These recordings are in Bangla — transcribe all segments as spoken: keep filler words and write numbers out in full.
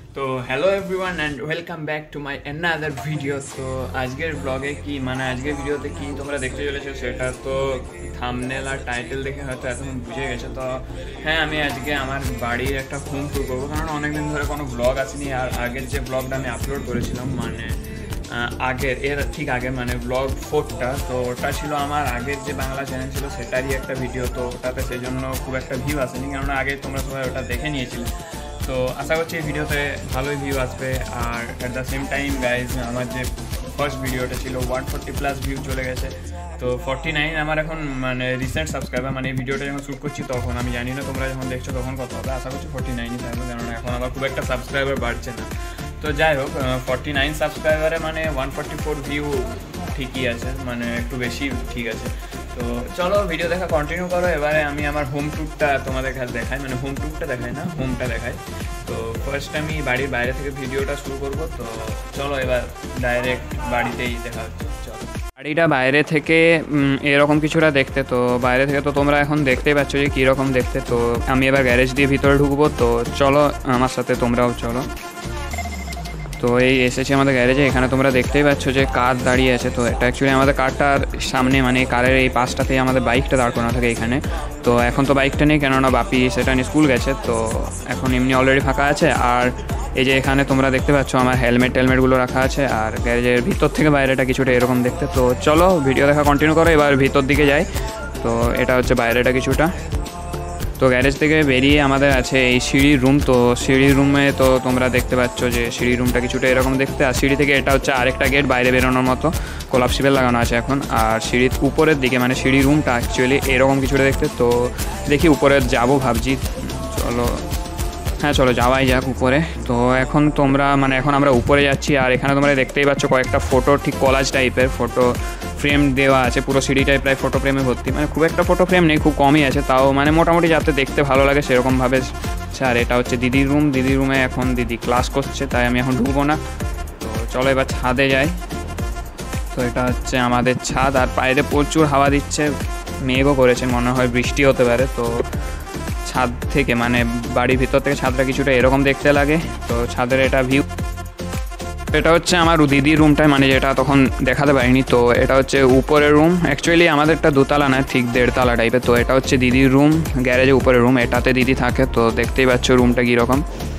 তো hello everyone and welcome back to my another video. তো আজকের ব্লগে কি মানে আজকের ভিডিওতে কি তোমরা দেখতে চলেছো সেটা তো থাম্বনেল আর টাইটেল দেখে হয়তো এতক্ষণ বুঝে গেছে। তো হ্যাঁ, আমি আজকে আমার বাড়ির একটা হোম ট্যুর করবো, কারণ অনেকদিন ধরে কোনো ব্লগ আসেনি। আর আগের যে ব্লগটা আমি আপলোড করেছিলাম মানে আগের এর ঠিক আগে মানে ব্লগ ফোরটা, তো ওটা ছিল আমার আগের যে বাংলা চ্যানেল ছিল সেটারই একটা ভিডিও। তো ওটাতে সেই জন্য খুব একটা ভিউ আসেনি, কেননা আগে তোমরা সবাই ওটা দেখে নিয়েছিলে। তো আশা করছি এই ভিডিওতে ভালোই ভিউ আসবে। আর at the same time guys, আমার যে ফার্স্ট ভিডিওটা ছিল ওয়ান ফোর্টি প্লাস ভিউ চলে গেছে। তো ফর্টি নাইন আমার এখন মানে রিসেন্ট সাবস্ক্রাইবার, মানে এই ভিডিওটা যখন শ্যুট করছি তখন, আমি জানি না তোমরা যখন দেখছো তখন কত হবে, আশা করছি ফর্টি নাইনই থাকবে, কেননা এখন আমার খুব একটা সাবস্ক্রাইবার বাড়ছে না। তো যাই হোক, ফর্টি নাইন সাবস্ক্রাইবারে মানে ওয়ান ফর্টি ফোর ভিউ ঠিকই আছে, মানে একটু বেশি ঠিক আছে। তো চলো ভিডিও দেখা কন্টিনিউ করো। এবারে আমি আমার হোম ট্যুরটা তোমাদের কাছে দেখাই, মানে হোম ট্যুরটা দেখাই না হোমটা দেখাই। তো ফার্স্ট আমি বাড়ির বাইরে থেকে ভিডিওটা শুরু করব। তো চলো এবার ডাইরেক্ট বাড়িতেই দেখা হচ্ছে। চলো বাড়িটা বাইরে থেকে এরকম কিছুটা দেখতে। তো বাইরে থেকে তো তোমরা এখন দেখতেই পাচ্ছ যে কীরকম দেখতে। তো আমি এবার গ্যারেজ দিয়ে ভিতরে ঢুকবো। তো চলো আমার সাথে তোমরাও চলো। তো এই এসেছে আমাদের গ্যারেজে। এখানে তোমরা দেখতেই পাচ্ছ যে কার দাঁড়িয়ে আছে। তো এটা অ্যাকচুয়ালি আমাদের কারটার সামনে, মানে কারের এই পাশটাতেই আমাদের বাইকটা দাঁড় করানো থাকে এখানে। তো এখন তো বাইকটা নেই, কেননা বাপি সেটা নিয়ে স্কুল গেছে। তো এখন এমনি অলরেডি ফাঁকা আছে। আর এই যে এখানে তোমরা দেখতে পাচ্ছ আমার হেলমেট টেলমেটগুলো রাখা আছে। আর গ্যারেজের ভিতর থেকে বাইরেটা কিছুটা এরকম দেখতে। তো চলো ভিডিও দেখা কন্টিনিউ করো। এবার ভিতর দিকে যাই। তো এটা হচ্ছে বাইরেটা কিছুটা। তো গ্যারেজ থেকে বেরিয়ে আমাদের আছে এই সিঁড়ির রুম। তো সিঁড়ির রুমে তো তোমরা দেখতে পাচ্ছ যে সিঁড়ির রুমটা কিছুটা এরকম দেখতে। আর সিঁড়ি থেকে এটা হচ্ছে আরেকটা গেট বাইরে বেরোনোর মতো, কোলাপসিবল লাগানো আছে এখন। আর সিঁড়ির উপরের দিকে মানে সিঁড়ির রুমটা অ্যাকচুয়ালি এরকম কিছুটা দেখতে। তো দেখি উপরে যাবো ভাবছি। চলো হ্যাঁ চলো যাওয়াই যাক উপরে। তো এখন তোমরা মানে এখন আমরা উপরে যাচ্ছি। আর এখানে তোমরা দেখতেই পাচ্ছ কয়েকটা ফটো, ঠিক কলাজ টাইপের ফটো ফ্রেম দেওয়া আছে। পুরো সিঁড়িটাই প্রায় ফটো ফ্রেমে ভর্তি, মানে খুব একটা ফটো ফ্রেম নেই, খুব কমই আছে, তাও মানে মোটামুটি যাতে দেখতে ভালো লাগে সেরকমভাবে। আর এটা হচ্ছে দিদির রুম। দিদির রুমে এখন দিদি ক্লাস করছে, তাই আমি এখন ঢুকবো না। তো চলো এবার ছাদে যাই। তো এটা হচ্ছে আমাদের ছাদ। আর বাইরে প্রচুর হাওয়া দিচ্ছে, মেঘও করেছে, মনে হয় বৃষ্টি হতে পারে। তো ছাদ থেকে মানে বাড়ির ভিতর থেকে ছাদটা কিছুটা এরকম দেখতে লাগে। তো ছাদের এটা ভিউ। এটা হচ্ছে আমার দিদির রুমটায়, মানে যেটা তখন দেখাতে পারিনি। তো এটা হচ্ছে উপরের রুম। অ্যাকচুয়ালি আমাদেরটা দোতলা না, ঠিক দেড়তলা টাইপের। তো এটা হচ্ছে দিদির রুম, গ্যারেজে উপরের রুম, এটাতে দিদি থাকে। তো দেখতেই পাচ্ছ রুমটা কীরকম।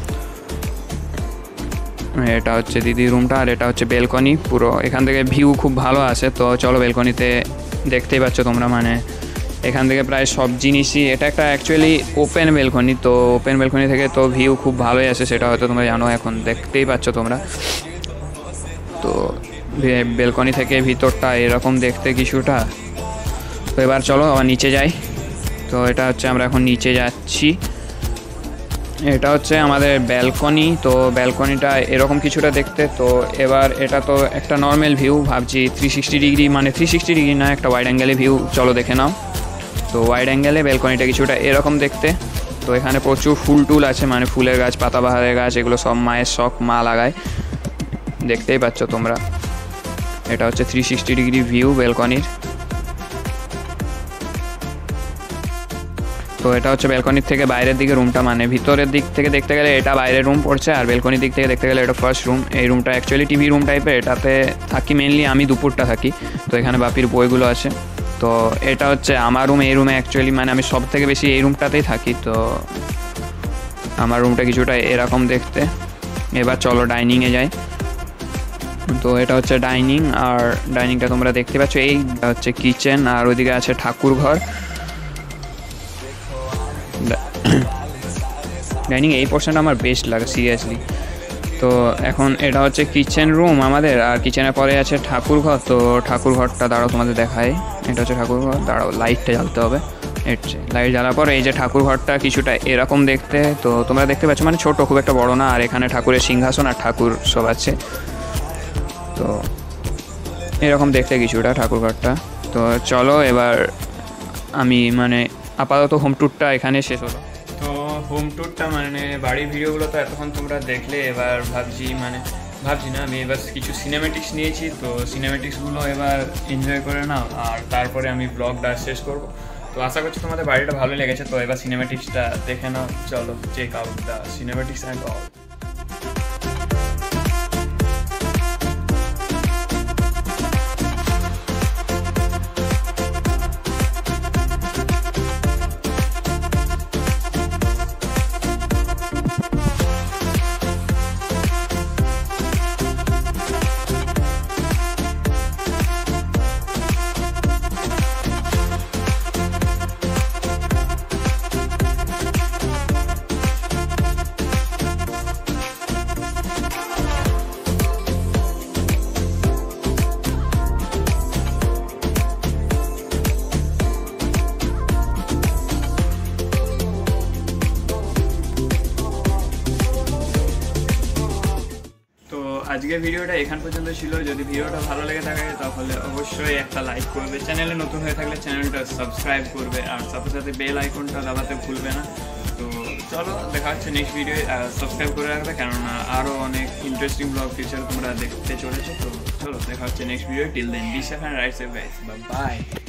এটা হচ্ছে দিদির রুমটা। আর এটা হচ্ছে বেলকনি। পুরো এখান থেকে ভিউ খুব ভালো আসে। তো চলো বেলকনিতে দেখতেই পাচ্ছ তোমরা, মানে এখান থেকে প্রায় সব জিনিসই, এটা একটা অ্যাকচুয়ালি ওপেন বেলকনি। তো ওপেন বেলকনি থেকে তো ভিউ খুব ভালোই আসে, সেটা হয়তো তোমরা জানো, এখন দেখতেই পাচ্ছ তোমরা। তো বেলকনি থেকে ভিতরটা এরকম দেখতে কিছুটা। তো এবার চলো আবার নিচে যাই। তো এটা হচ্ছে আমরা এখন নিচে যাচ্ছি। এটা হচ্ছে আমাদের ব্যালকনি। তো ব্যালকনিটা এরকম কিছুটা দেখতে। তো এবার এটা তো একটা নর্মাল ভিউ, ভাবছি থ্রি সিক্সটি ডিগ্রি, মানে থ্রি সিক্সটি ডিগ্রি না, একটা ওয়াইড অ্যাঙ্গেলে ভিউ, চলো দেখে নাও। তো ওয়াইড অ্যাঙ্গেলে ব্যালকনিটা কিছুটা এরকম দেখতে। তো এখানে প্রচুর ফুল টুল আছে, মানে ফুলের গাছ, পাতাবাহারের গাছ, এগুলো সব মায়ের শখ, মা লাগায়, দেখতেই পাচ্ছ তোমরা। এটা হচ্ছে থ্রি সিক্সটি ডিগ্রি ভিউ ব্যালকনির। তো এটা হচ্ছে ব্যালকনির থেকে বাইরের দিকে রুমটা, মানে ভিতরের দিক থেকে দেখতে গেলে এটা বাইরের রুম পড়ছে, আর ব্যালকনির দিক থেকে দেখতে গেলে এটা ফার্স্ট রুম। এই রুমটা অ্যাকচুয়ালি টিভি রুম টাইপের, এটাতে থাকি মেনলি আমি, দুপুরটা থাকি। তো এখানে বাপির বইগুলো আছে। তো এটা হচ্ছে আমার রুম। এই রুমে অ্যাকচুয়ালি মানে আমি সব থেকে বেশি এই রুমটাতেই থাকি। তো আমার রুমটা কিছুটা এরকম দেখতে। এবার চলো ডাইনিংয়ে যাই। তো এটা হচ্ছে ডাইনিং। আর ডাইনিংটা তোমরা দেখতে পাচ্ছ, এই হচ্ছে কিচেন। আর ওইদিকে আছে ঠাকুর ঘর। ডাইনিং এই পোর্শনটা আমার বেস্ট লাগে সিরিয়াসলি। তো এখন এটা হচ্ছে কিচেন রুম আমাদের। আর কিচেনের পরে আছে ঠাকুর ঘর। তো ঠাকুর ঘরটা দাঁড়াও তোমাদের দেখায়। এটা হচ্ছে ঠাকুর ঘর, দাঁড়াও লাইটটা জ্বালতে হবে। এসছে লাইট জ্বালার পর এই যে ঠাকুর ঘরটা কিছুটা এরকম দেখতে। তো তোমরা দেখতে পাচ্ছ, মানে ছোট, খুব একটা বড় না। আর এখানে ঠাকুরের সিংহাসন আর ঠাকুর সব আছে। তো এরকম দেখতে কিছুটা ঠাকুর ঘরটা। তো চলো এবার আমি মানে আপাতত হোম ট্যুরটা এখানে শেষ হলো। তো হোম ট্যুরটা মানে বাড়ির ভিডিওগুলো তো এতক্ষণ তোমরা দেখলে। এবার ভাবছি মানে ভাবছি না আমি এবার কিছু সিনেমেটিক্স নিয়েছি। তো সিনেমেটিক্সগুলো এবার এনজয় করে নাও, আর তারপরে আমি ব্লগটা শেষ করব। তো আশা করছি তোমাদের বাড়িটা ভালো লেগেছে। তো এবার সিনেমেটিক্সটা দেখে নাও। চলো check out the cinematics and all. আজকের ভিডিওটা এখান পর্যন্ত ছিল। যদি ভিডিওটা ভালো লেগে থাকে তাহলে অবশ্যই একটা লাইক করবে, চ্যানেলে নতুন হয়ে থাকলে চ্যানেলটা সাবস্ক্রাইব করবে, আর সাথে সাথে বেল আইকনটা দাবাতে ভুলবে না। তো চলো দেখা হচ্ছে নেক্সট ভিডিও। সাবস্ক্রাইব করে রাখবে, কেননা আরও অনেক ইন্টারেস্টিং ব্লগ ফিচার তোমরা দেখতে চলেছো। তো চলো দেখা হচ্ছে next video. Till then be safe and ride safe guys, bye by.